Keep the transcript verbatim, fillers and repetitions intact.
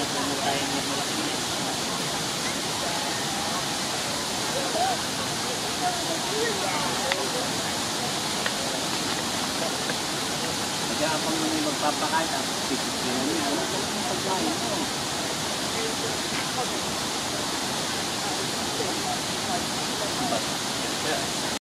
Puno tayo ng malaki na. Kaya pang may magpapakain, tapos pipigyan niya. Wala ka lang pagkain mo.